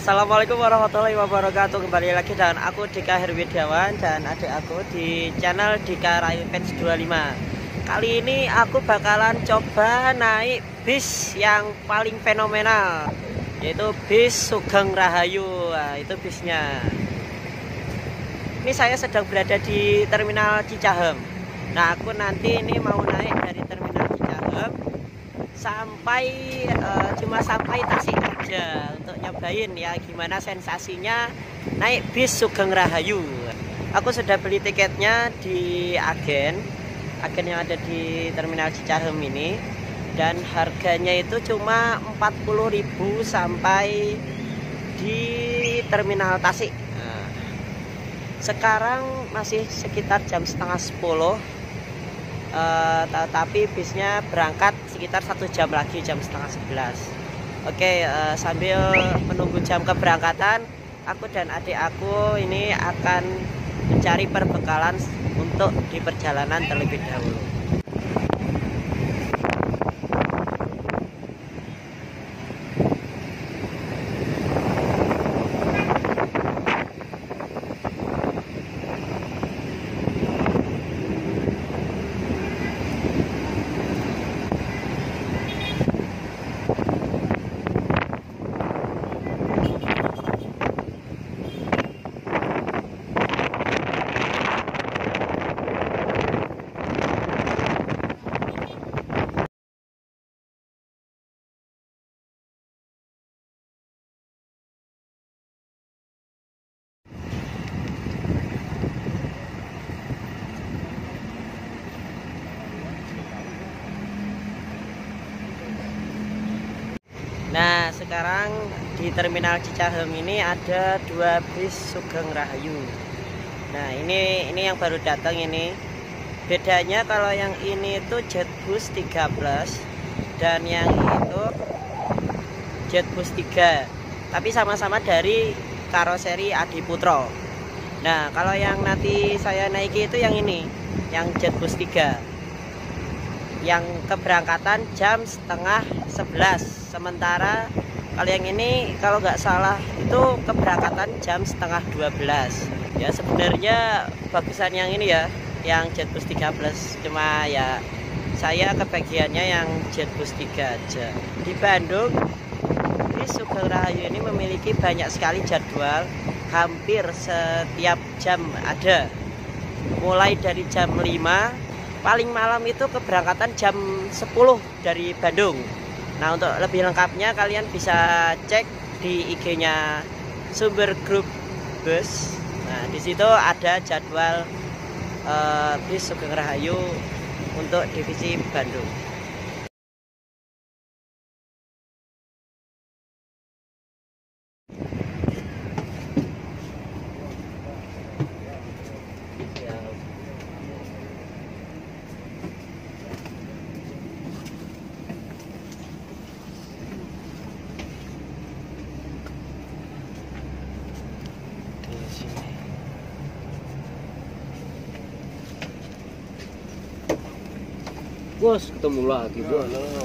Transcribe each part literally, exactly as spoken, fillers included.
Assalamualaikum warahmatullahi wabarakatuh. Kembali lagi dengan aku Dika Herwidiawan dan adik aku di channel Dika Rayu Page dua puluh lima. Kali ini aku bakalan coba naik bis yang paling fenomenal, yaitu bis Sugeng Rahayu. Nah, itu bisnya. Ini saya sedang berada di Terminal Cicahem. Nah, aku nanti ini mau naik dari Terminal Cicahem sampai uh, cuma sampai Tasik aja untuk nyobain ya gimana sensasinya naik bis Sugeng Rahayu. Aku sudah beli tiketnya di agen agen yang ada di Terminal Cicahem ini, dan harganya itu cuma empat puluh ribu sampai di Terminal Tasik. Nah, sekarang masih sekitar jam setengah sepuluh. Uh, tapi bisnya berangkat sekitar satu jam lagi, jam setengah sebelas. Oke, uh, sambil menunggu jam keberangkatan, aku dan adik aku ini akan mencari perbekalan untuk di perjalanan terlebih dahulu. Nah, sekarang di Terminal Cicahem ini ada dua bis Sugeng Rahayu. Nah, ini ini yang baru datang ini. Bedanya kalau yang ini itu Jetbus tiga plus dan yang itu Jetbus tiga. Tapi sama-sama dari karoseri Adiputro. Nah, kalau yang nanti saya naiki itu yang ini, yang Jetbus tiga. Yang keberangkatan jam setengah sebelas, sementara kalau yang ini kalau nggak salah itu keberangkatan jam setengah dua belas. Ya sebenarnya bagusan yang ini ya, yang Jetbus tiga plus, cuma ya saya kebagiannya yang Jetbus tiga aja. Di Bandung bis Sugeng Rahayu ini memiliki banyak sekali jadwal, hampir setiap jam ada, mulai dari jam lima. Paling malam itu keberangkatan jam sepuluh dari Bandung. Nah, untuk lebih lengkapnya kalian bisa cek di I G-nya Sumber Grup Bus. Nah, di situ ada jadwal uh, bis Sugeng Rahayu untuk divisi Bandung. Bos, ketemu lagi bos.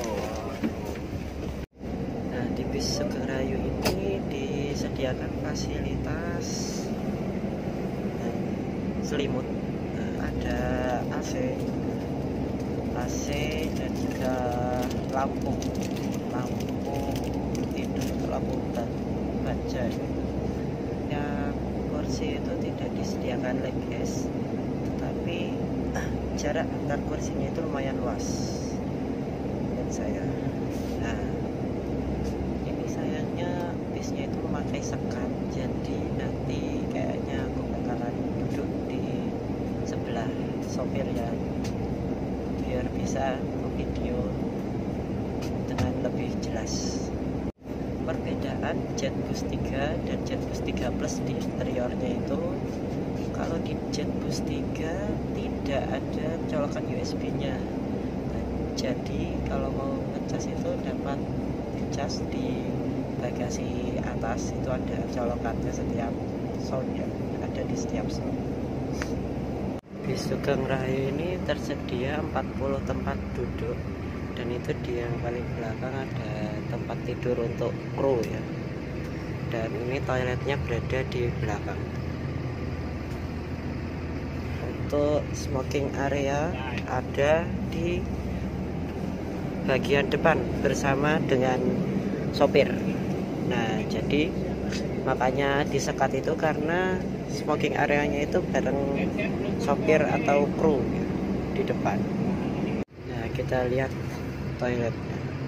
Nah, di bis Sugeng Rahayu ini disediakan fasilitas nah, selimut. Nah, ada A C, A C dan juga lampu, lampu tidur, lampu baja. Ya, kursi itu tidak disediakan leg rest, tapi jarak antar kursinya itu lumayan luas menurut saya. Nah, ini sayangnya bisnya itu memakai sekat, jadi nanti kayaknya aku bakalan duduk di sebelah sopir ya, biar bisa video dengan lebih jelas. Perbedaan Jetbus tiga dan Jetbus tiga plus di interiornya itu, kalau di Jetbus tiga tidak ada colokan U S B-nya. Nah, jadi kalau mau ngecas itu dapat dicas di bagasi atas, itu ada colokannya setiap sound ya, ada di setiap sound. Bis Sugeng Rahayu ini tersedia empat puluh tempat duduk, dan itu di yang paling belakang ada tempat tidur untuk kru ya. dan ini toiletnya berada di belakang. Untuk smoking area ada di bagian depan bersama dengan sopir. Nah, jadi makanya disekat itu karena smoking areanya itu bareng sopir atau kru di depan. Nah, kita lihat toiletnya.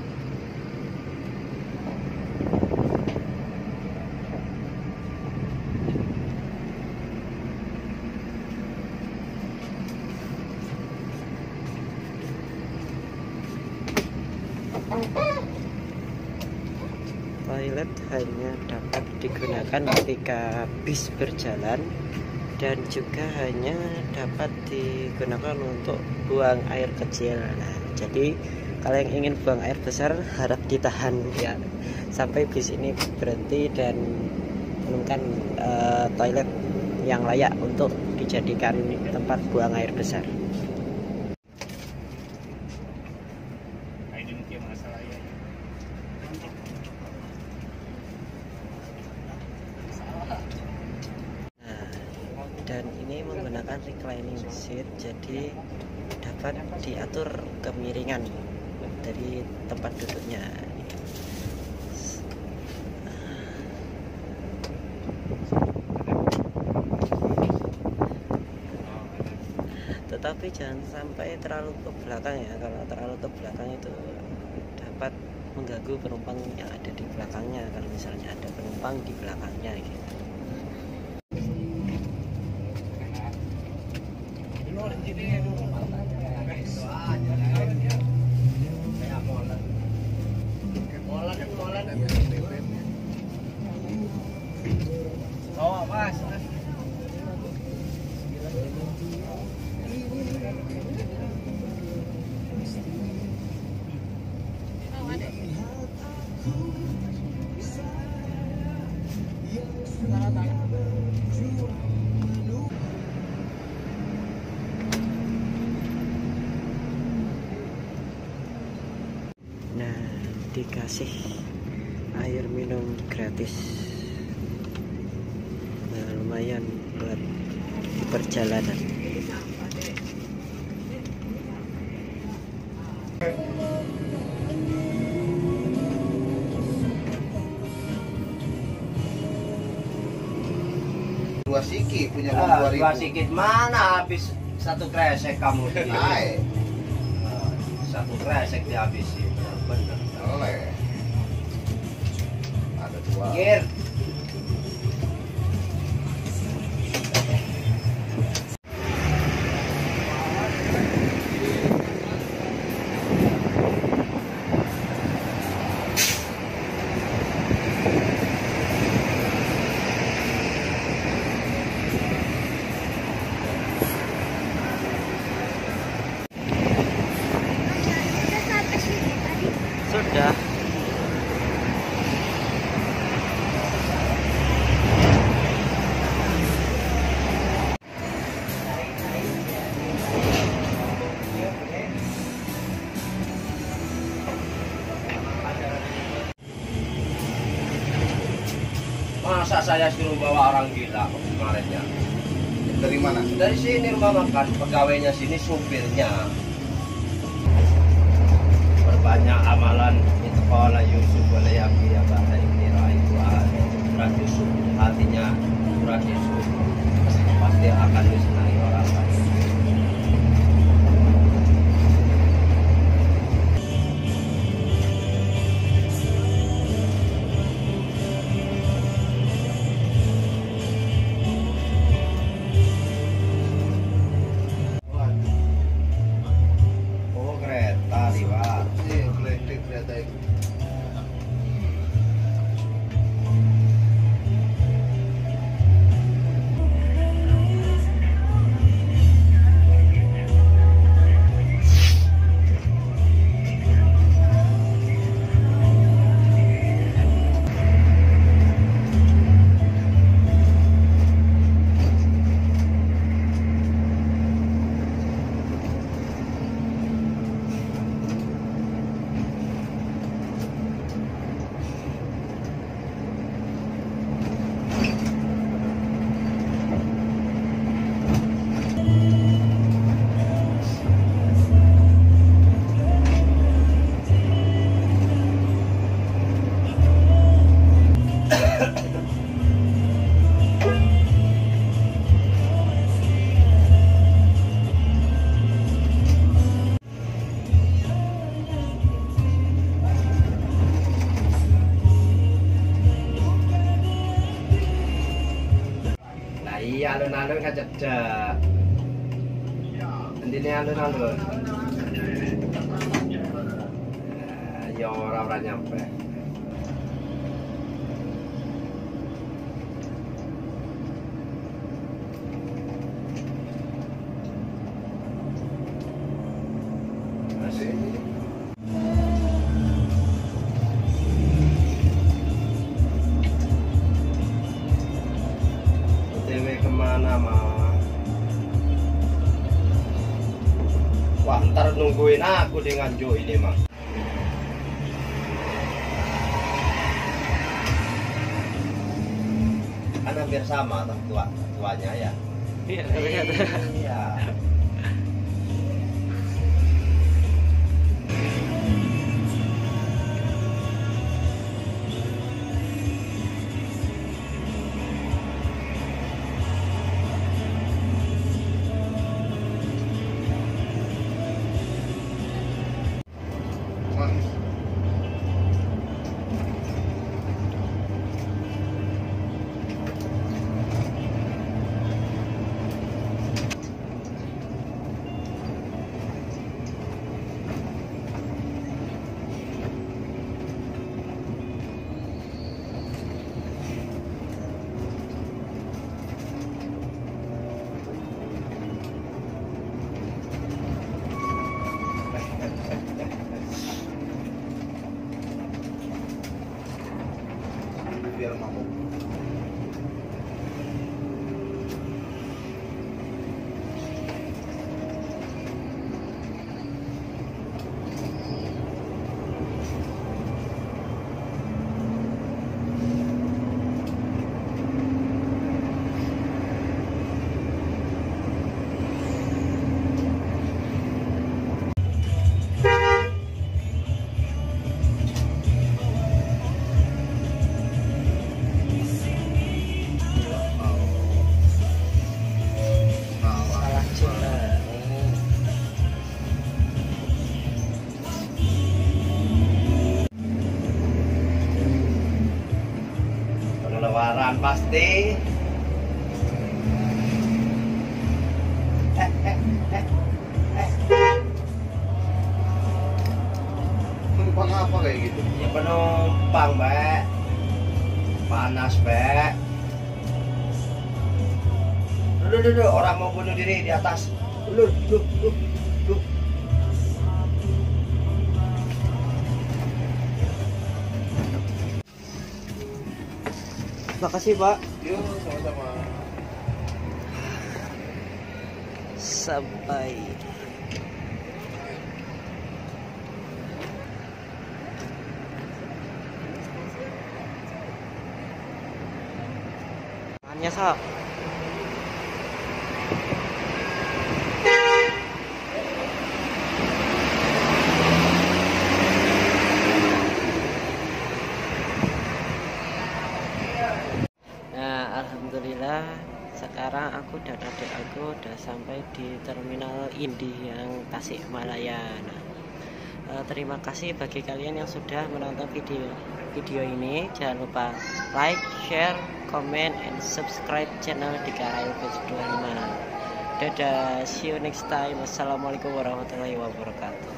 Toilet hanya dapat digunakan ketika bis berjalan dan juga hanya dapat digunakan untuk buang air kecil. Nah, jadi kalau yang ingin buang air besar harap ditahan ya sampai bis ini berhenti dan menemukan uh, toilet yang layak untuk dijadikan tempat buang air besar. Dan ini menggunakan reclining seat, jadi dapat diatur kemiringan dari tempat duduknya. Tetapi jangan sampai terlalu ke belakang ya, kalau terlalu ke belakang itu dapat mengganggu penumpang yang ada di belakangnya, kalau misalnya ada penumpang di belakangnya gitu. Oh, Mas. Nah, dikasih air minum gratis. Nah, lumayan buat di perjalanan. Dua siki punya uang Ah, dua ribu. dua sikit mana habis satu kresek kamu di Hai. satu kresek dihabisin. Bener. Oleh. Ada dua. Gir. Sudah. Masa saya suruh bawa orang gila kemarinnya? Dari mana? Dari sini rumah makan, pegawainya sini supirnya. Berbanyak amalan itu kalau Yusuf boleh yang dia bahasa ini itu surat Yusuf, hatinya surat Yusuf pasti akan disenangi orang lain. alun-alun kan cedak. Endine alun-alun. Ya ora-ora nyampe. Masih. O T W kemana mah? Wah, ntar nungguin aku di Nganjuk ini mah. Kan hampir sama toh tua tuanya ya. Iya, ternyata. Iya. Manis. Biar mampu. Salah cinta. Pengeluaran pasti. Numpang apa kayak gitu? Ya penumpang, Mbak. Panas, Mbak. Duh, duh, duh, orang mau bunuh diri di atas. Duh, duh, duh, duh. Makasih, Pak. Yuk, sama-sama. Sampai. Hanya sah. Nah, alhamdulillah sekarang aku dan adik aku udah sampai di terminal Indi yang Tasikmalaya. Nah, eh, terima kasih bagi kalian yang sudah menonton video video ini. Jangan lupa like, share, comment, and subscribe channel Dika Rayu Batch dua puluh lima. Dadah, see you next time. Wassalamualaikum warahmatullahi wabarakatuh.